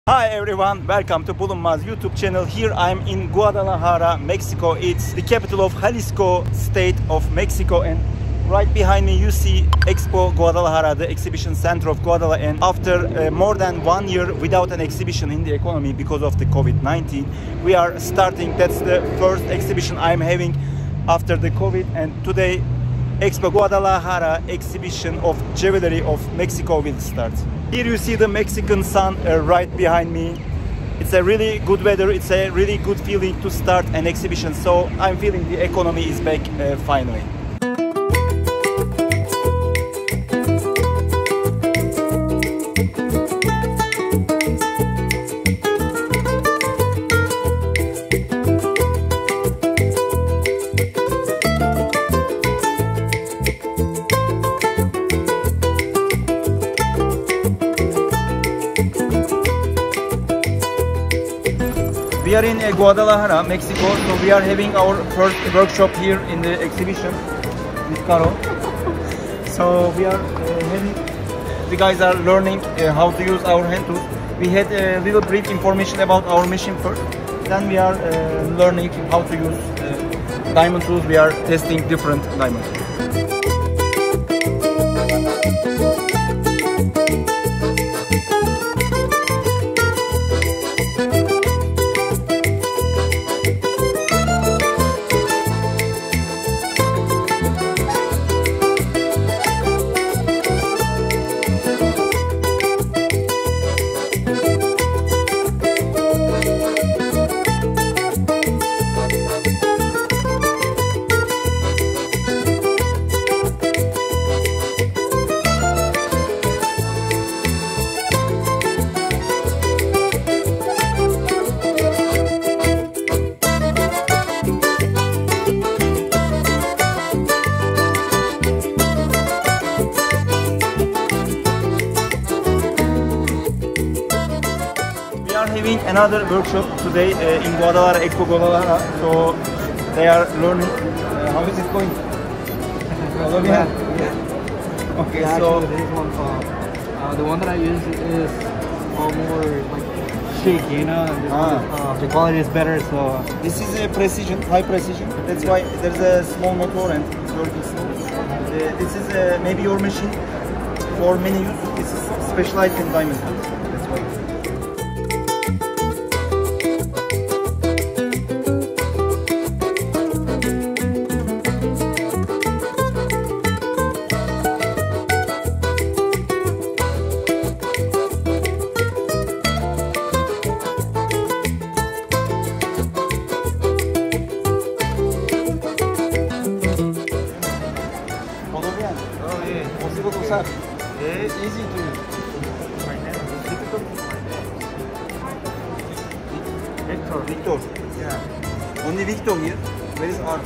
Hi everyone, welcome to Bulunmaz YouTube channel. Here I'm in Guadalajara, Mexico. It's the capital of Jalisco state of Mexico, and right behind me you see Expo Guadalajara, the exhibition center of Guadalajara. And after more than 1 year without an exhibition in the economy because of the COVID-19, we are starting. That's the first exhibition I'm having after the COVID, and today Expo Guadalajara exhibition of jewelry of Mexico will start. Here you see the Mexican sun right behind me. It's a really good weather, it's a really good feeling to start an exhibition, so I'm feeling the economy is back finally. We are in Guadalajara, Mexico, so we are having our first workshop here in the exhibition with Caro. So we are the guys are learning how to use our hand tools. We had a little brief information about our machine first, then we are learning how to use diamond tools. We are testing different diamonds. Having another workshop today in Guadalajara, Expo Guadalajara. So they are learning. How is it going? Yeah. Okay, yeah, so actually, this one, the one that I use is more like chic, you know. And this one, the quality is better, so this is a precision, high precision. That's why there's a small motor and it's working slow. This is maybe your machine for many use. This is specialized in diamond. That's why. Possible to usar. Easy to use. Victor. Yeah. Only Victor here. Where is Art?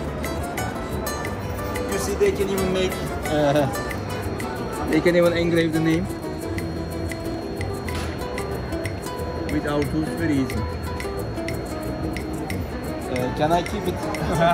You see, they can even make. They can even engrave the name with our tools. Very easy. Can I keep it?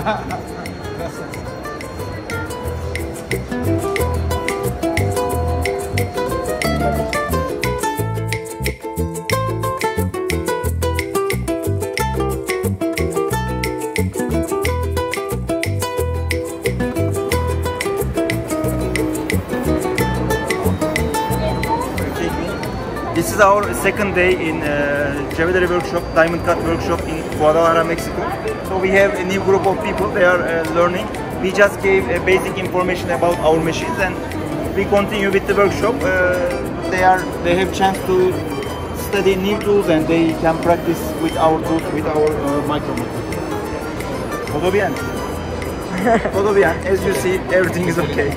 This is our second day in jewelry workshop, diamond cut workshop in Guadalajara, Mexico. So we have a new group of people. They are learning. We just gave basic information about our machines, and we continue with the workshop. They have chance to study new tools, and they can practice with our tools, with our micrometer. Todo bien. Todo bien. As you see, everything is okay.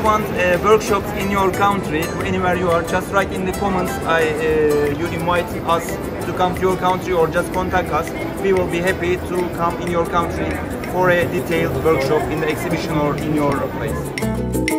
want workshops in your country, anywhere you are, just write in the comments. You invite us to come to your country or just contact us. We will be happy to come in your country for a detailed workshop in the exhibition or in your place.